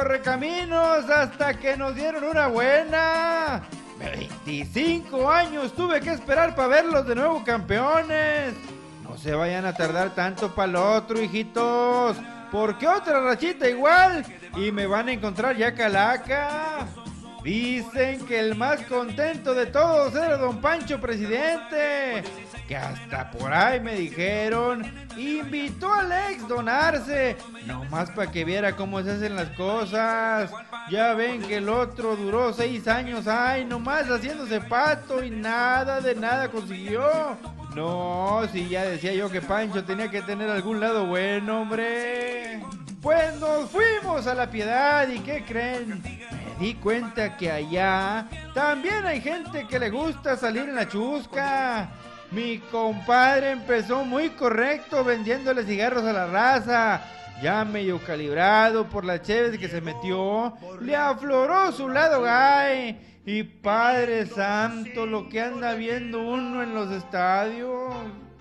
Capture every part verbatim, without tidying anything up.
correcaminos hasta que nos dieron una buena. veinticinco años tuve que esperar para verlos de nuevo campeones. No se vayan a tardar tanto para el otro, hijitos, porque otra rachita igual y me van a encontrar ya calaca. Dicen que el más contento de todos era don Pancho Presidente, que hasta por ahí me dijeron invitó al ex don Arce, nomás para que viera cómo se hacen las cosas. Ya ven que el otro duró seis años, ay, nomás haciéndose pato y nada de nada consiguió. No, si ya decía yo que Pancho tenía que tener algún lado bueno, hombre. Pues nos fuimos a La Piedad y ¿qué creen? Me di cuenta que allá también hay gente que le gusta salir en la chusca. Mi compadre empezó muy correcto vendiéndole cigarros a la raza. Ya medio calibrado por las cheves que se metió, le afloró su lado gay. Y Padre Santo, lo que anda viendo uno en los estadios.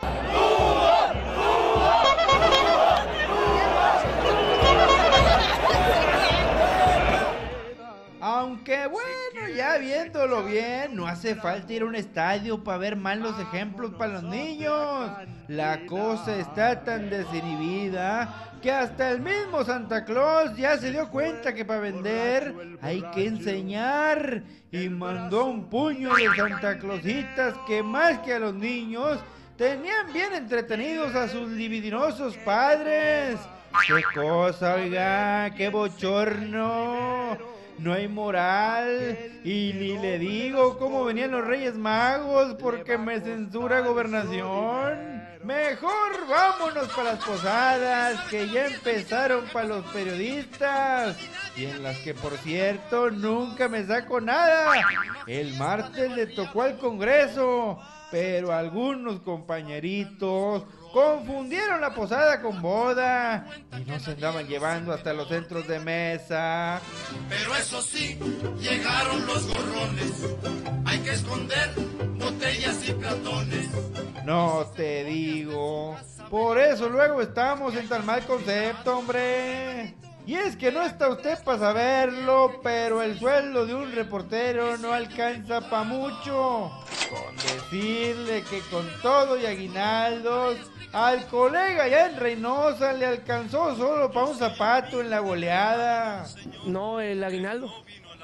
Aunque bueno, ya viéndolo bien, no hace falta ir a un estadio para ver malos ejemplos para los niños. La cosa está tan desinhibida que hasta el mismo Santa Claus ya se dio cuenta que para vender hay que enseñar y mandó un puño de Santa Clausitas que más que a los niños tenían bien entretenidos a sus libidinosos padres. ¡Qué cosa, oiga! ¡Qué bochorno! No hay moral, y ni le digo cómo venían los Reyes Magos porque me censura Gobernación. Mejor vámonos para las posadas que ya empezaron para los periodistas y en las que por cierto nunca me saco nada. El martes le tocó al Congreso, pero algunos compañeritos confundieron la posada con boda y no se andaban llevando hasta los centros de mesa. Pero eso sí, llegaron los gorrones. Hay que esconder botellas y platones. No te digo. Por eso luego estamos en tan mal concepto, hombre. Y es que no está usted para saberlo, pero el sueldo de un reportero no alcanza pa' mucho. Con decirle que con todo y aguinaldos, al colega ya en Reynosa le alcanzó solo para un zapato en la goleada. No, el aguinaldo.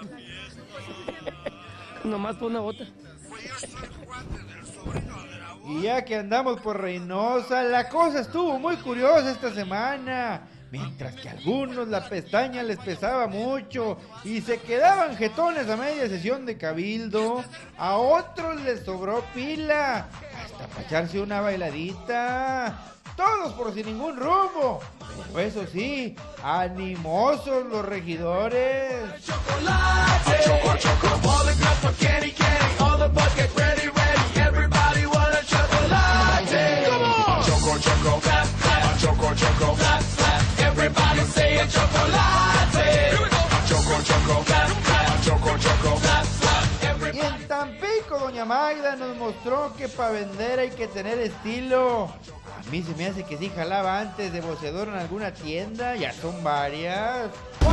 Nomás por una bota. Y ya que andamos por Reynosa, la cosa estuvo muy curiosa esta semana. Mientras que a algunos la pestaña les pesaba mucho y se quedaban jetones a media sesión de cabildo, a otros les sobró pila, hasta para echarse una bailadita. Todos por sin ningún rumbo, pero eso sí, animosos los regidores. Chocolate, choco, choco, all the girls for candy, candy, all the boys get ready, ready, everybody want a chocolate. Come on, choco, choco, clap, clap, choco, choco, clap, clap, everybody say a chocolate. Here we go, choco, choco, clap, clap, choco, choco, clap, clap. Y en Tampico, doña Magda nos mostró que para vender hay que tener estilo. A mí se me hace que sí jalaba antes de boceador en alguna tienda, ya son varias.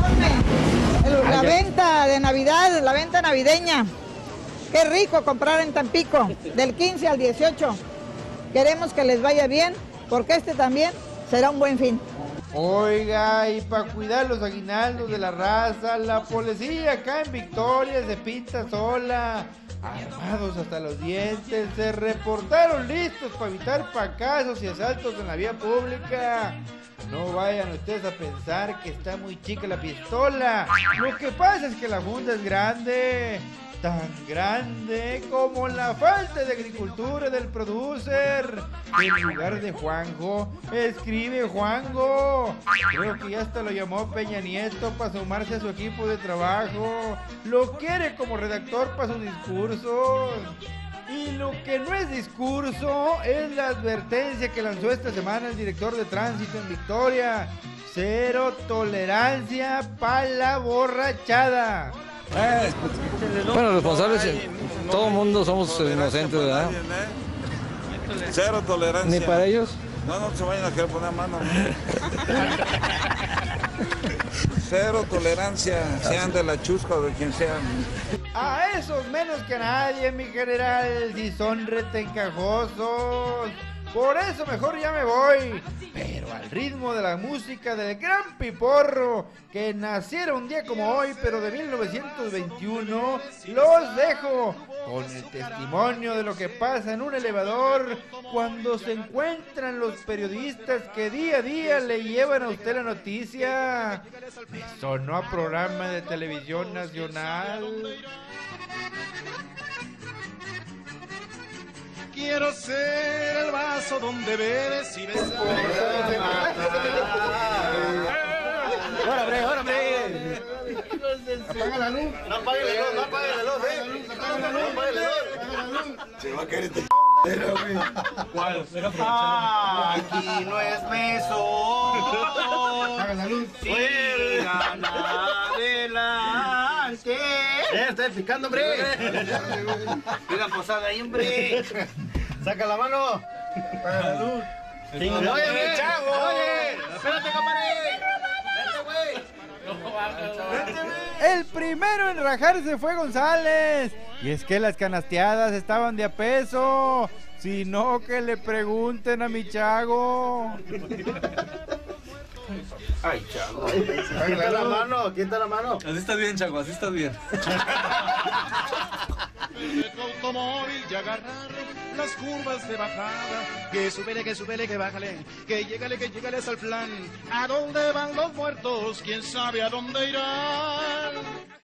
La venta de Navidad, la venta navideña. Qué rico comprar en Tampico, del quince al dieciocho. Queremos que les vaya bien, porque este también será un buen fin. Oiga, y para cuidar los aguinaldos de la raza, la policía acá en Victoria se pinta sola. Armados hasta los dientes, se reportaron listos para evitar pacazos y asaltos en la vía pública. No vayan ustedes a pensar que está muy chica la pistola. Lo que pasa es que la funda es grande. Tan grande como la falta de agricultura del producer. En lugar de Juanjo, escribe Juanjo. Creo que ya hasta lo llamó Peña Nieto para sumarse a su equipo de trabajo. Lo quiere como redactor para sus discursos. Y lo que no es discurso es la advertencia que lanzó esta semana el director de tránsito en Victoria. Cero tolerancia para la borrachada. Eh, bueno, responsables, todo el mundo somos inocentes, ¿verdad? Cero tolerancia. Ni para ellos. No, no se vayan a querer poner mano. Cero tolerancia, sean de la chusca o de quien sea. A esos menos que nadie, mi general, si son retencajosos. Por eso mejor ya me voy, pero al ritmo de la música del gran Piporro, que naciera un día como hoy, pero de mil novecientos veintiuno, los dejo con el testimonio de lo que pasa en un elevador cuando se encuentran los periodistas que día a día le llevan a usted la noticia. Me sonó a programa de televisión nacional. Quiero ser el vaso donde bebes y besas. ¡Ahora, hombre! ¡Ahora, hombre! ¡Apaga la luz! ¡No apague la luz! ¡No apague la luz, eh! ¡No apague la luz! Se va a caer este güey. ¿Cuál? ¡Ah! Aquí no es beso. ¡Apaga la luz! ¡Sigan adelante! ¡Eh! ¡Está picando, hombre! ¡Digan posada ahí, hombre! ¡Saca la mano! ¡Apaga la luz! ¡Oye, mi chavo! ¡Oye! ¡Espérate, compadre! El primero en rajarse fue González. Y es que las canasteadas estaban de a peso. Si no, que le pregunten a mi Chago. Ay, Chago. ¿Quién está la mano? ¿Quién está la mano? Así estás bien, Chago, así estás bien. Tu automóvil y agarrar las curvas de bajada. Que súbele, que súbele, que bájale. Que llégale, que llégale hasta el plan. ¿A dónde van los muertos? ¿Quién sabe a dónde irán?